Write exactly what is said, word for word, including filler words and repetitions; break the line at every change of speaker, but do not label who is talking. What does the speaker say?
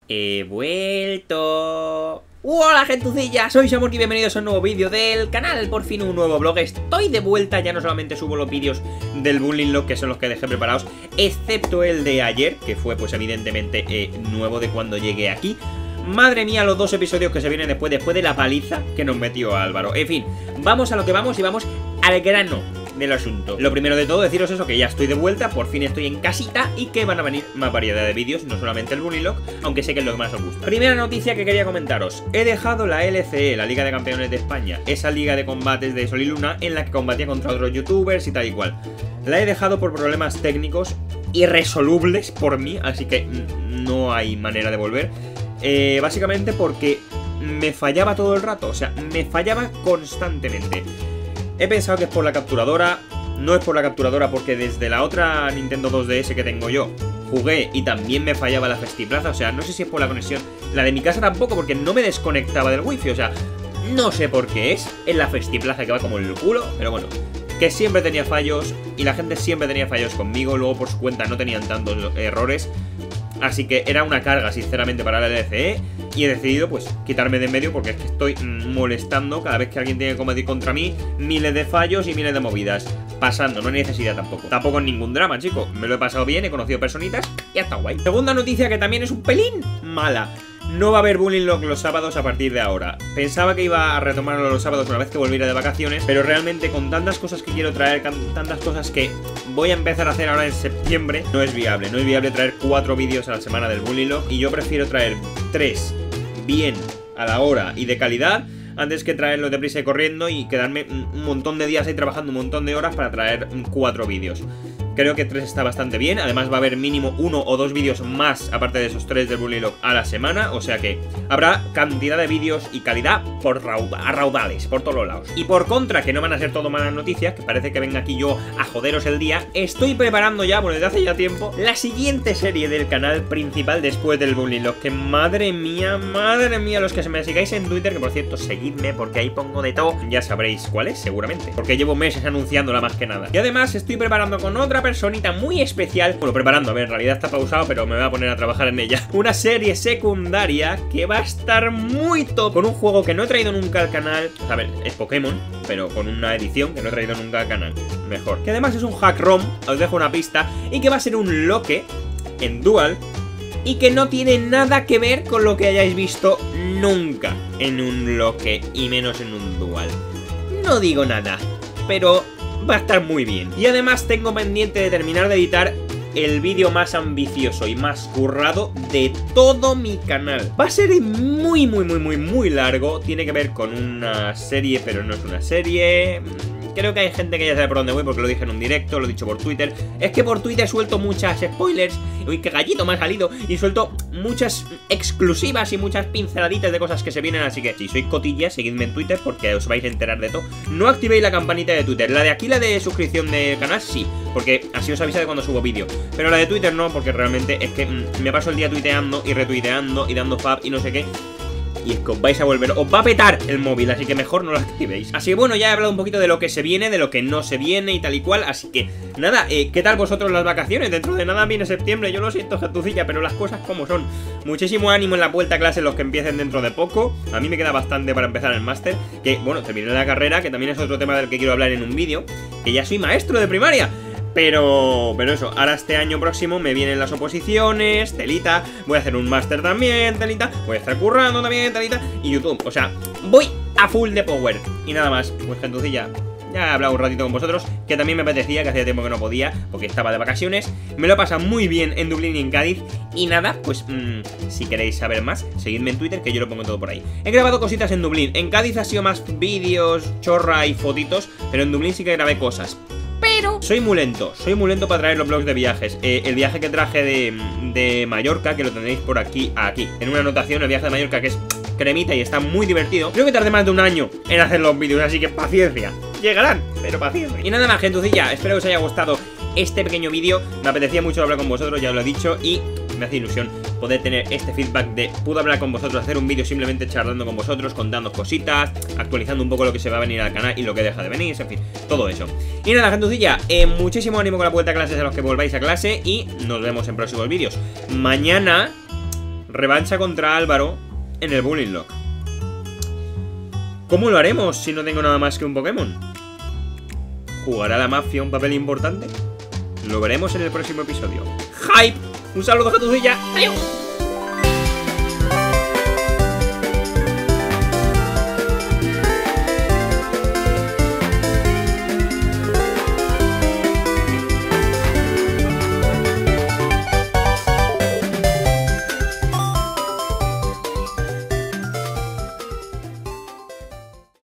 He vuelto. Hola gentucilla, soy Samurk y bienvenidos a un nuevo vídeo del canal. Por fin un nuevo vlog, estoy de vuelta. Ya no solamente subo los vídeos del Bullying Log, que son los que dejé preparados, excepto el de ayer, que fue pues evidentemente eh, nuevo de cuando llegué aquí. Madre mía, los dos episodios que se vienen después, después de la paliza que nos metió Álvaro. En fin, vamos a lo que vamos y vamos al grano del asunto. Lo primero de todo, deciros eso, que ya estoy de vuelta, por fin estoy en casita y que van a venir más variedad de vídeos, no solamente el Bullying Log, aunque sé que es lo que más os gusta. Primera noticia que quería comentaros: he dejado la L C E, la Liga de Campeones de España, esa liga de combates de Sol y Luna en la que combatía contra otros youtubers y tal y cual. La he dejado por problemas técnicos irresolubles por mí, así que no hay manera de volver. Eh, básicamente porque me fallaba todo el rato, o sea, me fallaba constantemente. He pensado que es por la capturadora. No es por la capturadora porque desde la otra Nintendo dos D S que tengo yo jugué y también me fallaba la Festiplaza. O sea, no sé si es por la conexión. La de mi casa tampoco, porque no me desconectaba del wifi. O sea, no sé por qué es. En la Festiplaza que va como el culo. Pero bueno, que siempre tenía fallos y la gente siempre tenía fallos conmigo. Luego por su cuenta no tenían tantos errores. Así que era una carga, sinceramente, para la L C E. Y he decidido, pues, quitarme de en medio porque es que estoy molestando cada vez que alguien tiene que combatir contra mí. Miles de fallos y miles de movidas. Pasando, no hay necesidad tampoco. Tampoco es ningún drama, chicos. Me lo he pasado bien, he conocido personitas y está guay. Segunda noticia que también es un pelín mala: no va a haber Bullying Log los sábados a partir de ahora. Pensaba que iba a retomarlo los sábados una vez que volviera de vacaciones, pero realmente con tantas cosas que quiero traer, tantas cosas que voy a empezar a hacer ahora en septiembre, no es viable. No es viable traer cuatro vídeos a la semana del Bullying Log, y yo prefiero traer tres bien a la hora y de calidad antes que traerlo deprisa y corriendo y quedarme un montón de días ahí trabajando un montón de horas para traer cuatro vídeos. Creo que tres está bastante bien. Además va a haber mínimo uno o dos vídeos más aparte de esos tres del Bullying Log a la semana. O sea que habrá cantidad de vídeos y calidad por a raudales, por todos los lados. Y por contra, que no van a ser todo malas noticias, que parece que venga aquí yo a joderos el día, estoy preparando ya, bueno, desde hace ya tiempo, la siguiente serie del canal principal después del Bullying Log. Que madre mía, madre mía, los que se me sigáis en Twitter, que por cierto, seguidme porque ahí pongo de todo, ya sabréis cuál es, seguramente, porque llevo meses anunciándola más que nada. Y además estoy preparando con otra personita muy especial, bueno, preparando, a ver, en realidad está pausado, pero me voy a poner a trabajar en ella, una serie secundaria que va a estar muy top, con un juego que no he traído nunca al canal. A ver, es Pokémon, pero con una edición que no he traído nunca al canal, mejor. Que además es un hack ROM, os dejo una pista, y que va a ser un loque en Dual, y que no tiene nada que ver con lo que hayáis visto nunca en un loque, y menos en un Dual. No digo nada, pero va a estar muy bien. Y además tengo pendiente de terminar de editar el vídeo más ambicioso y más currado de todo mi canal. Va a ser muy, muy, muy, muy, muy largo. Tiene que ver con una serie, pero no es una serie. Creo que hay gente que ya sabe por dónde voy porque lo dije en un directo, lo he dicho por Twitter. Es que por Twitter suelto muchas spoilers. Uy, qué gallito me ha salido. Y suelto muchas exclusivas y muchas pinceladitas de cosas que se vienen. Así que si sois cotillas, seguidme en Twitter porque os vais a enterar de todo. No activéis la campanita de Twitter. La de aquí, la de suscripción de canal, sí, porque así os avisa de cuando subo vídeo. Pero la de Twitter no, porque realmente es que mmm, me paso el día tuiteando y retuiteando y dando fab y no sé qué. Y es que os vais a volver, os va a petar el móvil, así que mejor no lo activéis. Así que bueno, ya he hablado un poquito de lo que se viene, de lo que no se viene y tal y cual. Así que nada, eh, ¿qué tal vosotros las vacaciones? Dentro de nada viene septiembre, yo lo siento, gentucilla, pero las cosas como son. Muchísimo ánimo en la vuelta a clase los que empiecen dentro de poco. A mí me queda bastante para empezar el máster, que bueno, terminé la carrera, que también es otro tema del que quiero hablar en un vídeo, que ya soy maestro de primaria. Pero, pero eso, ahora este año próximo me vienen las oposiciones, telita, voy a hacer un máster también, telita, voy a estar currando también, telita, y YouTube, o sea, voy a full de power. Y nada más, pues gentucilla, ya he hablado un ratito con vosotros, que también me apetecía, que hacía tiempo que no podía, porque estaba de vacaciones. Me lo he pasado muy bien en Dublín y en Cádiz. Y nada, pues mmm, si queréis saber más, seguidme en Twitter, que yo lo pongo todo por ahí. He grabado cositas en Dublín, en Cádiz ha sido más vídeos, chorra y fotitos, pero en Dublín sí que grabé cosas. Pero soy muy lento, soy muy lento para traer los vlogs de viajes. eh, El viaje que traje de, de Mallorca, que lo tendréis por aquí, aquí en una anotación, el viaje de Mallorca, que es cremita y está muy divertido. Creo que tardé más de un año en hacer los vídeos, así que paciencia, llegarán, pero paciencia. Y nada más, gentucilla, espero que os haya gustado este pequeño vídeo. Me apetecía mucho hablar con vosotros, ya os lo he dicho, y me hace ilusión poder tener este feedback de puedo hablar con vosotros, hacer un vídeo simplemente charlando con vosotros, contando cositas, actualizando un poco lo que se va a venir al canal y lo que deja de venir, en fin, todo eso. Y nada, gentucilla, eh, muchísimo ánimo con la vuelta a clases a los que volváis a clase y nos vemos en próximos vídeos. Mañana revancha contra Álvaro en el Bullying Lock. ¿Cómo lo haremos si no tengo nada más que un Pokémon? ¿Jugará la mafia un papel importante? Lo veremos en el próximo episodio. ¡Hype! Un saludo, Gatucilla. ¡Adiós!